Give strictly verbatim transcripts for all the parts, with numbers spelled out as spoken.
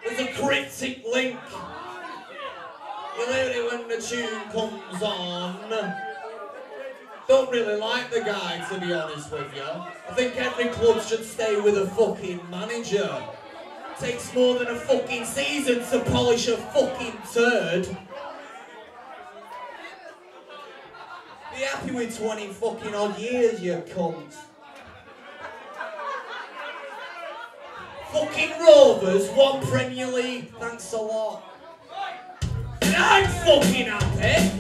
There's a cryptic link. You hear it when the tune comes on. Don't really like the guy, to be honest with you. I think every club should stay with a fucking manager. It takes more than a fucking season to polish a fucking turd. Be happy with twenty fucking odd years, you cunt. Fucking Rovers, one Premier League, thanks a lot. And I'm fucking happy.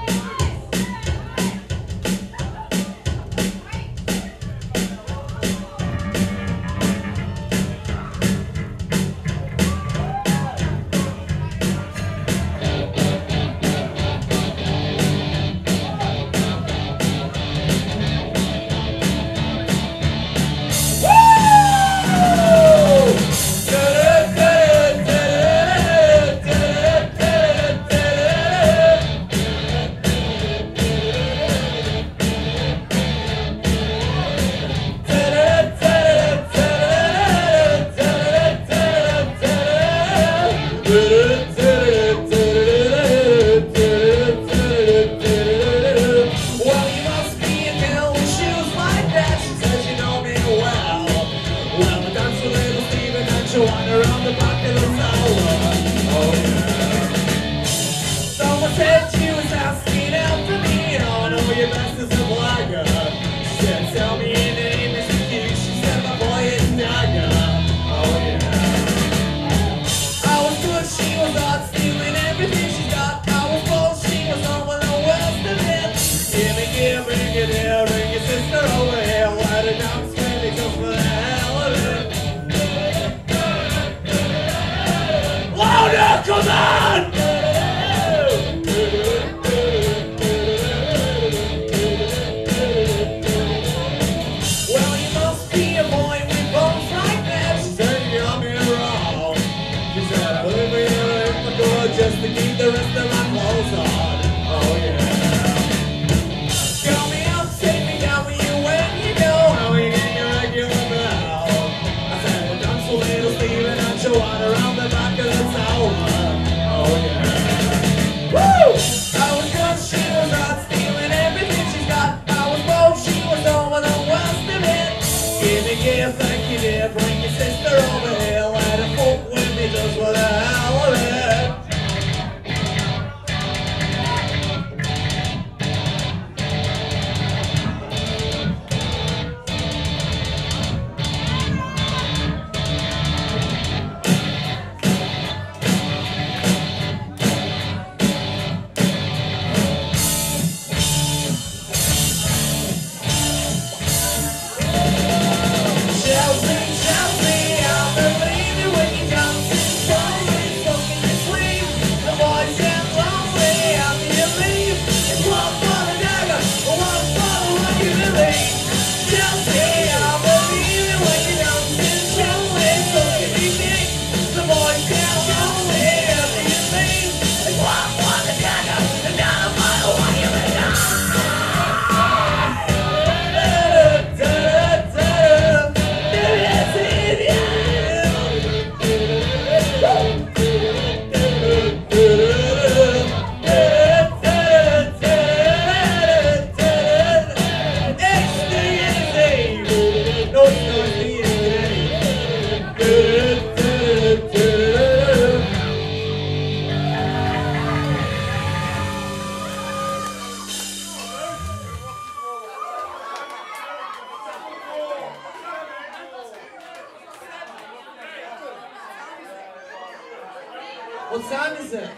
What time is it?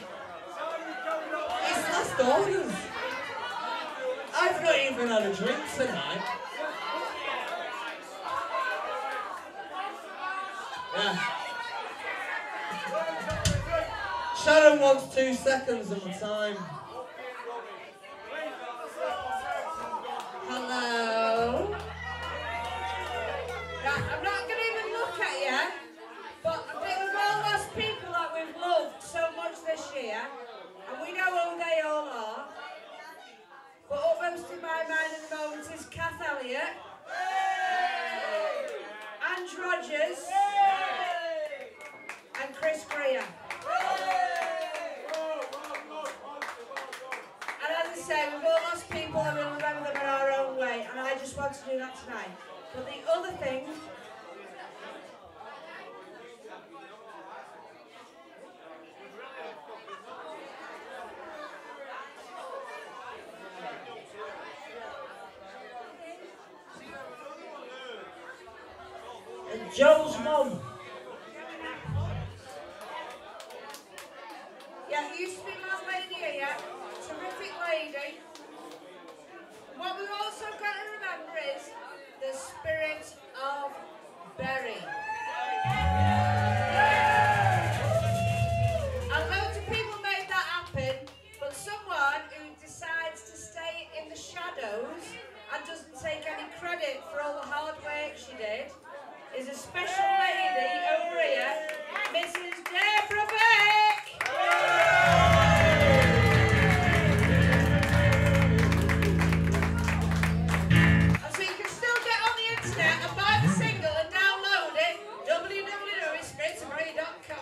It's last orders. I've not even had a drink tonight. Yeah. Sharon wants two seconds of my time. Hello? Right, I'm not going to even look at you, but I think we've all lost people that we've loved so much this year, and we know who they all are. But upmost in my mind at the moment is Kath Elliott, Ange Rogers, and Chris Chris Greer. And as I say, we've all lost people and we'll remember them in our own way. And I just want to do that tonight. But the other thing... And Joe's mum. Yeah, it used to be my lady here, terrific lady. What we've also got to remember is the spirit of Berry. And loads of people made that happen, but someone who decides to stay in the shadows and doesn't take any credit for all the hard work she did is a special lady over here, Missus Deborah Beck. And so you can still get on the internet and buy the single and download it, w w w dot spirits of berry dot com.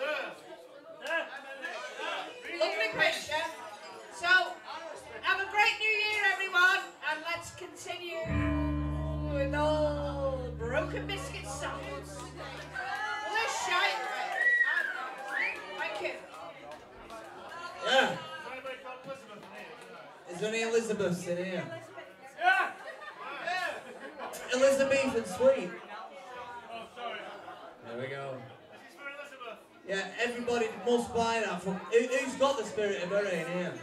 Lovely picture. So, have a great new year everyone, and let's continue with all Broken Biscuit songs. Let's shine. Thank you. Yeah. Is there any Elizabeths in here? Yeah! Elizabeth and Sweet. Oh, sorry. There we go. This is for Elizabeth. Yeah, everybody must buy that. From, who, who's got the spirit of Berry in here?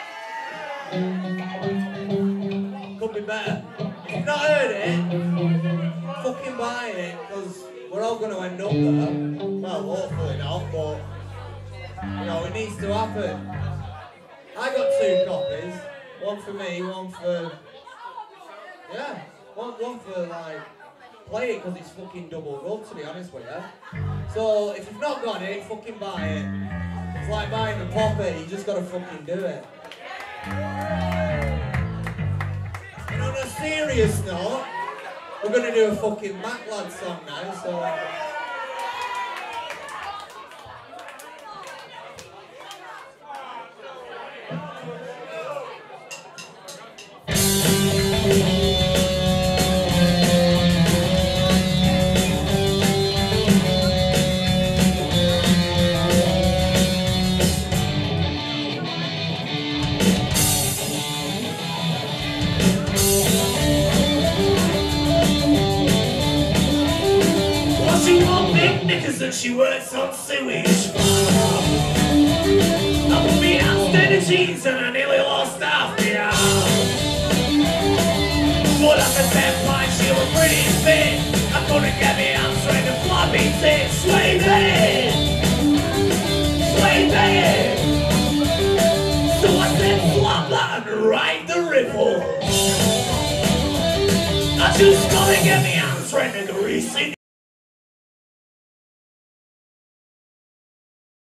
Could be better. If you've not heard it, fucking buy it, because we're all going to end up there. Well, hopefully not, but, you know, it needs to happen. I got two copies. One for me, one for... Yeah, one, one for, like, play it, because it's fucking double good, to be honest with you. So, if you've not got it, fucking buy it. It's like buying a poppy, you just got to fucking do it. And on a serious note, we're going to do a fucking Mac Lad song now, so... And she works on sewage. I put me downstairs in jeans and I nearly lost half the arm. But at the same time she was pretty fit. I couldn't get me answering the floppy tits. Slavey! Slavey! So I said flop that and ride the ripple. I just gotta get me answering the